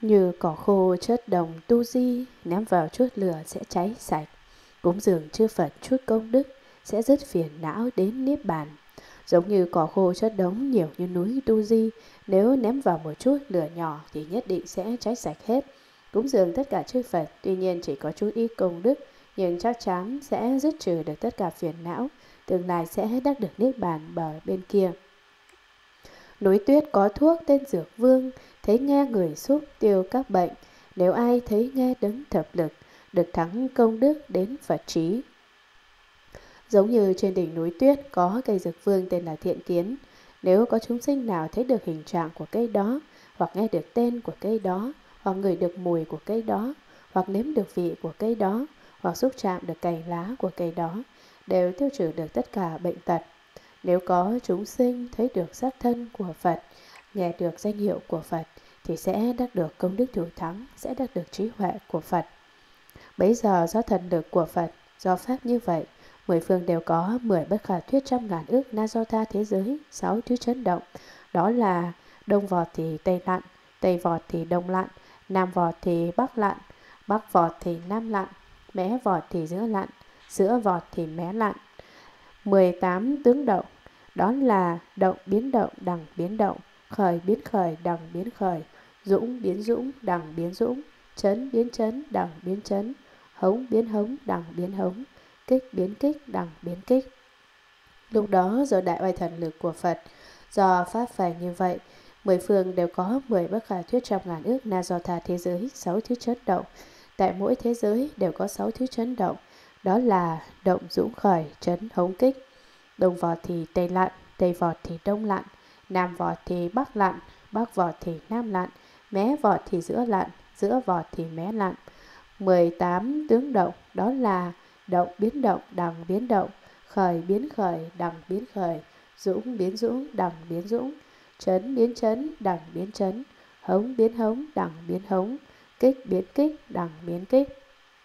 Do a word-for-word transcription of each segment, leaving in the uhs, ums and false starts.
Như cỏ khô chất đồng tu di, ném vào chút lửa sẽ cháy sạch. Cúng dường chư Phật chút công đức, sẽ dứt phiền não đến niết bàn. Giống như cỏ khô chất đống nhiều như núi tu di, nếu ném vào một chút lửa nhỏ thì nhất định sẽ cháy sạch hết. Cúng dường tất cả chư Phật, tuy nhiên chỉ có chút ít công đức, nhưng chắc chắn sẽ dứt trừ được tất cả phiền não, tương lai sẽ đắc được niết bàn bờ bên kia. Núi tuyết có thuốc tên Dược Vương, thấy nghe người xúc tiêu các bệnh. Nếu ai thấy nghe đấng thập lực, được thắng công đức đến Phật trí. Giống như trên đỉnh núi tuyết có cây Dược Vương tên là Thiện Kiến. Nếu có chúng sinh nào thấy được hình trạng của cây đó, hoặc nghe được tên của cây đó, hoặc ngửi được mùi của cây đó, hoặc nếm được vị của cây đó, hoặc xúc chạm được cành lá của cây đó, đều tiêu trừ được tất cả bệnh tật. Nếu có chúng sinh thấy được sắc thân của Phật, nghe được danh hiệu của Phật, thì sẽ đắc được công đức thủ thắng, sẽ đắc được trí huệ của Phật. Bấy giờ do thần lực của Phật, do Pháp như vậy, mười phương đều có mười bất khả thuyết trăm ngàn ước na do tha thế giới, sáu thứ chấn động. Đó là đông vọt thì tây lặn, tây vọt thì đông lặn, nam vọt thì bắc lặn, bắc vọt thì nam lặn, mé vọt thì giữa lặn, giữa vọt thì mé lặn. mười tám tướng động, đó là động biến động đằng biến động, khởi biến khởi đằng biến khởi, dũng biến dũng đằng biến dũng, chấn biến chấn đằng biến chấn, hống biến hống đằng biến hống, kích biến kích đằng biến kích. Lúc đó do đại oai thần lực của Phật, do pháp phải như vậy, mười phương đều có mười bất khả thuyết trăm ngàn ước na do tha thế giới, sáu thứ chấn động. Tại mỗi thế giới đều có sáu thứ chấn động, đó là động dũng khởi, chấn hống kích. Đông vọt thì tây lặn, tây vọt thì đông lặn, nam vọt thì bắc lặn, bắc vọt thì nam lặn, mé vọt thì giữa lặn, giữa vọt thì mé lặn. mười tám tướng động, đó là động biến động đằng biến động, khởi biến khởi đằng biến khởi, dũng biến dũng đằng biến dũng, chấn biến chấn đằng biến chấn, hống biến hống đằng biến hống, kích biến kích đằng biến kích.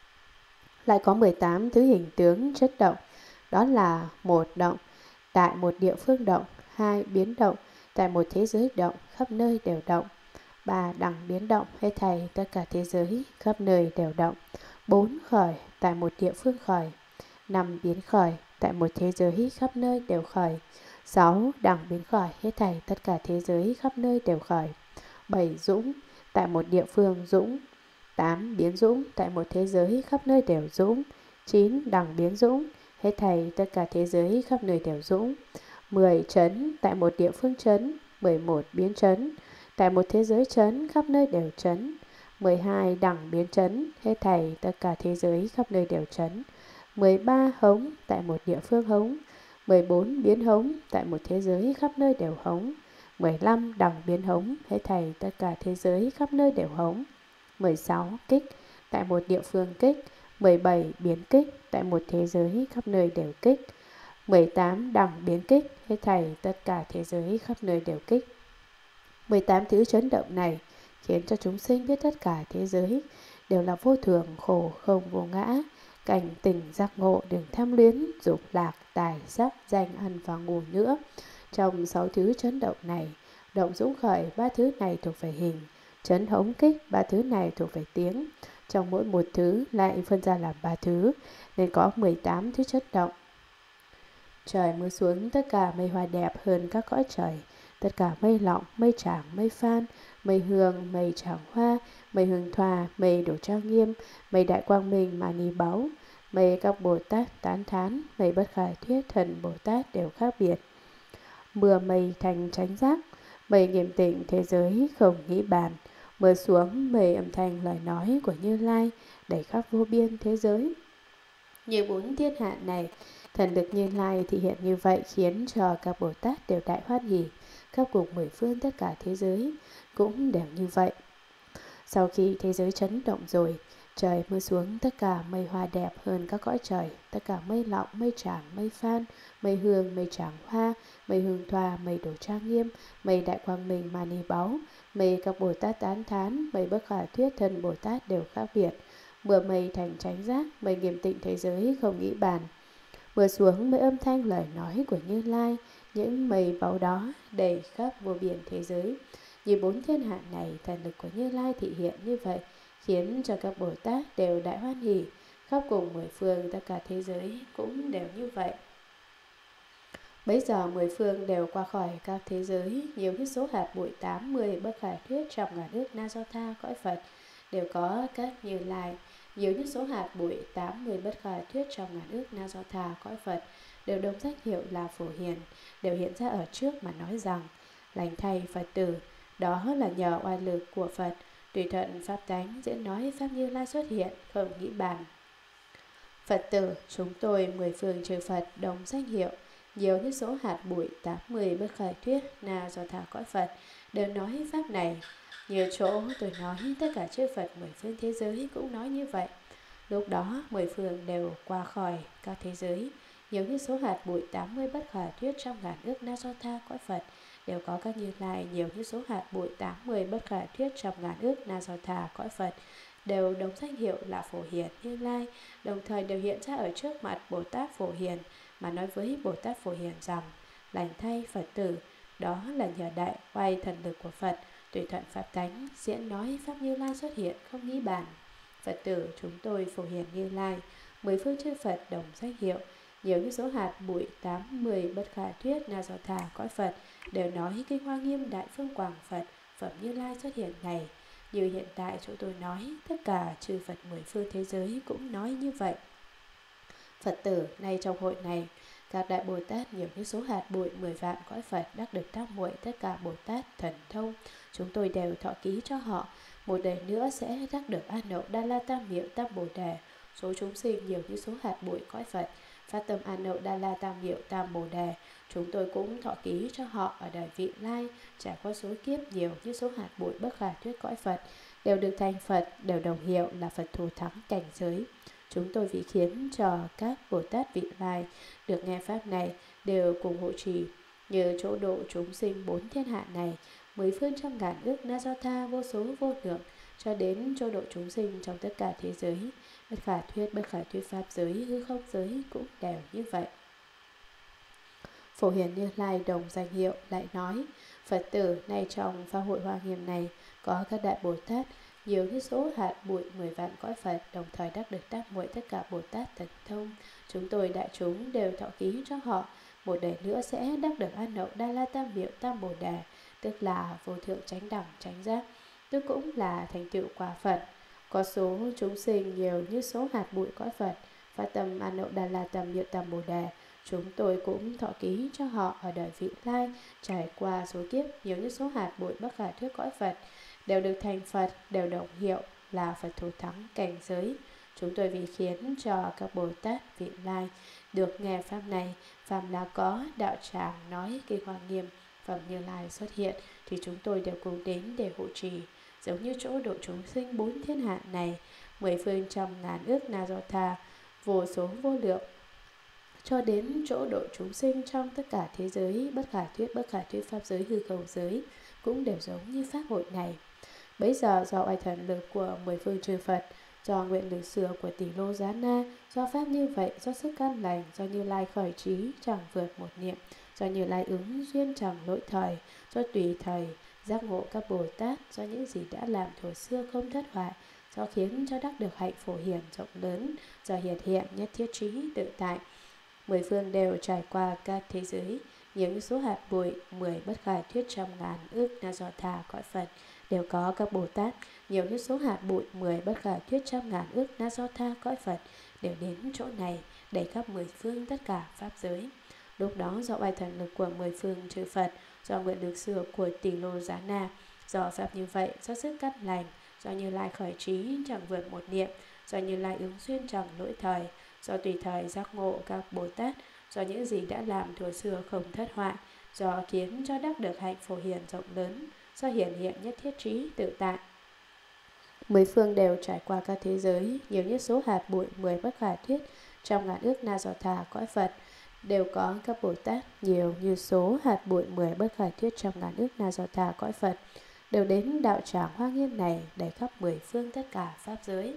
Lại có mười tám thứ hình tướng chất động, đó là một động, tại một địa phương động, hai biến động, tại một thế giới động, khắp nơi đều động, ba đẳng biến động, hết thảy tất cả thế giới, khắp nơi đều động, bốn khởi, tại một địa phương khởi, năm biến khởi, tại một thế giới, khắp nơi đều khởi, sáu đẳng biến khởi, hết thảy tất cả thế giới, khắp nơi đều khởi, bảy dũng, tại một địa phương dũng, tám biến dũng, tại một thế giới, khắp nơi đều dũng, chín đẳng biến dũng, hết thảy tất cả thế giới, khắp nơi đều dũng, mười chấn, tại một địa phương chấn, mười một biến chấn, tại một thế giới chấn, khắp nơi đều chấn, mười hai đẳng biến chấn, hết thảy tất cả thế giới, khắp nơi đều chấn, mười ba hống, tại một địa phương hống, mười bốn biến hống, tại một thế giới, khắp nơi đều hống, mười lăm đẳng biến hống, hết thảy tất cả thế giới, khắp nơi đều hống, mười sáu kích, tại một địa phương kích, mười bảy biến kích, tại một thế giới, khắp nơi đều kích, mười tám đẳng biến kích, hết thảy tất cả thế giới, khắp nơi đều kích. mười tám thứ chấn động này khiến cho chúng sinh biết tất cả thế giới đều là vô thường, khổ, không vô ngã, cảnh tỉnh giác ngộ, đừng tham luyến, dục lạc, tài, sắc, danh, ăn và ngủ nữa. Trong sáu thứ chấn động này, động dũng khởi, ba thứ này thuộc về hình, chấn hống kích, ba thứ này thuộc về tiếng. Trong mỗi một thứ lại phân ra làm ba thứ, nên có mười tám thứ chấn động. Trời mưa xuống tất cả mây hoa đẹp hơn các cõi trời, tất cả mây lọng, mây tràng, mây phan, mây hương, mây tràng hoa, mây hương thoa, mây đổ trang nghiêm, mây đại quang minh mani báu, mây các Bồ Tát tán thán, mây bất khả thuyết thần Bồ Tát đều khác biệt. Mưa mây thành chánh giác, mây nghiêm tịnh thế giới không nghĩ bàn, mưa xuống mây âm thanh lời nói của Như Lai đầy khắp vô biên thế giới. Như bốn thiên hạ này, thần lực Như Lai thị hiện như vậy khiến cho các Bồ Tát đều đại hoan hỉ, khắp cùng mười phương tất cả thế giới cũng đều như vậy. Sau khi thế giới chấn động rồi, trời mưa xuống tất cả mây hoa đẹp hơn các cõi trời, tất cả mây lọng, mây tràng, mây phan, mây hương, mây tràng hoa, mây hương thoa, mây đồ trang nghiêm, mây đại quang minh mani báu, mây các Bồ Tát tán thán, mây bất khả thuyết thân Bồ Tát đều khác biệt. Mưa mây thành chánh giác, mây nghiêm tịnh thế giới không nghĩ bàn. Mưa xuống mây âm thanh lời nói của Như Lai, những mây báu đó đầy khắp vô biên thế giới. Như bốn thiên hạ này, thần lực của Như Lai thị hiện như vậy, khiến cho các Bồ Tát đều đại hoan hỷ. Khắp cùng mười phương tất cả thế giới cũng đều như vậy. Bấy giờ mười phương đều qua khỏi các thế giới, nhiều như số hạt bụi tám mươi bất khả thuyết trong ngàn ước na do tha cõi Phật, đều có các Như Lai. Nhiều như số hạt bụi tám mươi bất khả thuyết trong ngàn ước na do tha cõi Phật, đều đồng danh hiệu là Phổ Hiền, đều hiện ra ở trước mà nói rằng: lành thay Phật tử, đó là nhờ oai lực của Phật, tùy thuận pháp tánh diễn nói pháp Như Lai xuất hiện, không nghĩ bàn. Phật tử, chúng tôi mười phương chư Phật đồng danh hiệu, nhiều như số hạt bụi tám mươi bất khả thuyết na do tha cõi Phật, đều nói pháp này. Nhiều chỗ tôi nói, tất cả chư Phật mười phương thế giới cũng nói như vậy. Lúc đó mười phương đều qua khỏi các thế giới, nhiều như số hạt bụi tám mươi bất khả thuyết trong ngàn ước na do tha cõi Phật, đều có các Như Lai. Nhiều như số hạt bụi tám mươi bất khả thuyết trong ngàn ước na do tha cõi Phật, đều đồng danh hiệu là Phổ Hiền Như Lai, đồng thời đều hiện ra ở trước mặt Bồ Tát Phổ Hiền mà nói với Bồ Tát Phổ Hiền rằng: lành thay Phật tử, đó là nhờ đại oai thần lực của Phật, tùy thuận pháp tánh diễn nói pháp Như Lai xuất hiện, không nghĩ bàn. Phật tử, chúng tôi Phổ Hiền Như Lai, mười phương chư Phật đồng danh hiệu, nhiều như số hạt bụi tám mươi bất khả thuyết na do tha cõi Phật, đều nói kinh hoa nghiêm đại phương quảng Phật phẩm Như Lai xuất hiện này. Như hiện tại chỗ tôi nói, tất cả chư Phật mười phương thế giới cũng nói như vậy. Phật tử, nay trong hội này, các đại Bồ Tát nhiều như số hạt bụi mười vạn cõi Phật đắc được tam muội tất cả Bồ Tát thần thông, chúng tôi đều thọ ký cho họ. Một đời nữa sẽ đắc được An Nậu Đa La Tam Miệu Tam Bồ Đề. Số chúng sinh nhiều như số hạt bụi cõi Phật, phát tâm An Nậu Đa La Tam Miệu Tam Bồ Đề, chúng tôi cũng thọ ký cho họ ở đời vị lai, trải qua số kiếp nhiều như số hạt bụi bất khả thuyết cõi Phật, đều được thành Phật, đều đồng hiệu là Phật thù thắng cảnh giới. Chúng tôi vì khiến cho các Bồ Tát vị lai được nghe pháp này đều cùng hộ trì, như chỗ độ chúng sinh bốn thiên hạ này, mười phương trăm ngàn ước na do tha vô số vô lượng, cho đến chỗ độ chúng sinh trong tất cả thế giới, bất khả thuyết bất khả thuyết pháp giới, hư không giới cũng đều như vậy. Phổ Hiền Như Lai đồng danh hiệu lại nói: Phật tử, nay trong pháp hội Hoa Nghiêm này, có các đại Bồ Tát nhiều như số hạt bụi mười vạn cõi Phật, đồng thời đắc được tam muội tất cả Bồ Tát thần thông. Chúng tôi đại chúng đều thọ ký cho họ. Một đời nữa sẽ đắc được An Nậu Đa La Tam Miệu Tam Bồ Đề, tức là vô thượng chánh đẳng chánh giác, tức cũng là thành tựu quả Phật. Có số chúng sinh nhiều như số hạt bụi cõi Phật, phát tâm An Nậu Đa La Tam Miệu Tam Bồ Đề, chúng tôi cũng thọ ký cho họ ở đời vị lai, trải qua số kiếp nhiều như số hạt bụi bất khả thuyết cõi Phật, đều được thành Phật, đều đồng hiệu là Phật thù thắng cảnh giới. Chúng tôi vì khiến cho các Bồ Tát vị lai được nghe pháp này, phàm là có đạo tràng nói kinh hoa nghiêm phẩm Như Lai xuất hiện, thì chúng tôi đều cùng đến để hộ trì. Giống như chỗ độ chúng sinh bốn thiên hạ này, mười phương trăm ngàn ước na do tha vô số vô lượng, cho đến chỗ độ chúng sinh trong tất cả thế giới, bất khả thuyết bất khả thuyết pháp giới, hư không giới, cũng đều giống như pháp hội này. Bấy giờ do oai thần lực của mười phương chư Phật, do nguyện lực xưa của tỷ lô giá na, do pháp như vậy, do sức căn lành, do Như Lai khởi trí chẳng vượt một niệm, do Như Lai ứng duyên chẳng lỗi thời, do tùy thời giác ngộ các Bồ Tát, do những gì đã làm thuở xưa không thất hoại, do khiến cho đắc được hạnh phổ hiền rộng lớn, do hiện hiện nhất thiết trí tự tại. Mười phương đều trải qua các thế giới, những số hạt bụi mười bất khả thuyết trăm ngàn ước na do tha cõi Phật, đều có các Bồ Tát nhiều như số hạt bụi mười bất khả thuyết trăm ngàn ước na do tha cõi Phật, đều đến chỗ này đầy khắp mười phương tất cả pháp giới. Lúc đó do oai thần lực của mười phương chư Phật, do nguyện lực xưa của tỷ lô giá na, do pháp như vậy, do sức cắt lành, do Như Lai khởi trí chẳng vượt một niệm, do Như Lai ứng duyên chẳng lỗi thời, do tùy thời giác ngộ các Bồ Tát, do những gì đã làm thuở xưa không thất hoại, do khiến cho đắc được hạnh phổ hiền rộng lớn, do hiển hiện nhất thiết trí tự tại. Mười phương đều trải qua các thế giới, nhiều như số hạt bụi mười bất khả thuyết trong ngàn ước na do tha cõi Phật, đều có các Bồ Tát nhiều như số hạt bụi mười bất khả thuyết trong ngàn ước na do tha cõi Phật, đều đến đạo tràng Hoa Nghiêm này đầy khắp mười phương tất cả pháp giới.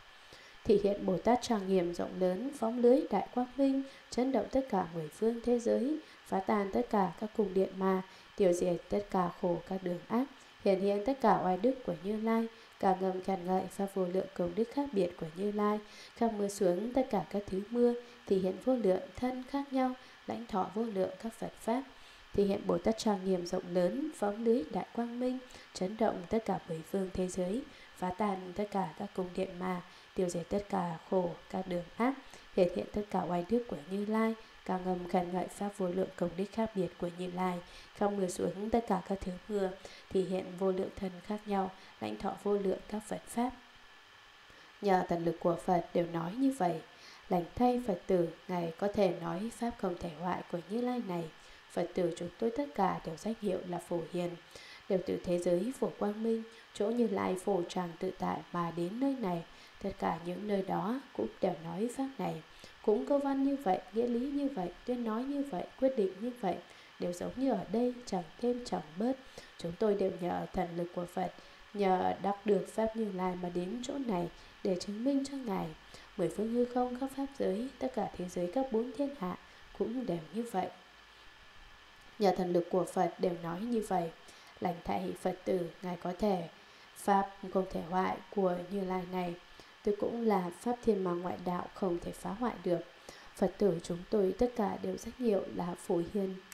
Thị hiện Bồ Tát trang nghiêm rộng lớn, phóng lưới đại quang minh, chấn động tất cả mười phương thế giới, phá tan tất cả các cung điện ma, tiêu diệt tất cả khổ các đường ác, Hiển hiện tất cả oai đức của Như Lai, cả ngầm khen ngợi pháp vô lượng công đức khác biệt của Như Lai, khắp mưa xuống tất cả các thứ mưa, thì hiện vô lượng thân khác nhau, lãnh thọ vô lượng các Phật pháp, thì hiện Bồ Tát trang nghiêm rộng lớn, phóng lưới đại quang minh, chấn động tất cả mười phương thế giới, phá tan tất cả các cung điện ma, tiêu diệt tất cả khổ các đường ác, hiện hiện tất cả oai đức của Như Lai, ca ngầm khen ngợi pháp vô lượng công đức khác biệt của Như Lai, không mưa xuống tất cả các thứ mưa, thì hiện vô lượng thân khác nhau, lãnh thọ vô lượng các Phật pháp. Nhờ tận lực của Phật đều nói như vậy. Lành thay Phật tử, Ngài có thể nói pháp không thể hoại của Như Lai này. Phật tử chúng tôi tất cả đều danh hiệu là Phổ Hiền, đều từ thế giới Phổ Quang Minh, chỗ Như Lai phổ tràng tự tại mà đến nơi này. Tất cả những nơi đó cũng đều nói pháp này, cũng câu văn như vậy, nghĩa lý như vậy, tuyên nói như vậy, quyết định như vậy, đều giống như ở đây, chẳng thêm chẳng bớt. Chúng tôi đều nhờ thần lực của Phật, nhờ đắc được pháp Như Lai mà đến chỗ này để chứng minh cho Ngài. Mười phương hư không các pháp giới, tất cả thế giới các bốn thiên hạ cũng đều như vậy. Nhờ thần lực của Phật đều nói như vậy. Lành thay Phật tử, Ngài có thể pháp không thể hoại của Như Lai này, tôi cũng là pháp thiên mà ngoại đạo không thể phá hoại được. Phật tử chúng tôi tất cả đều danh hiệu là Phổ Hiền,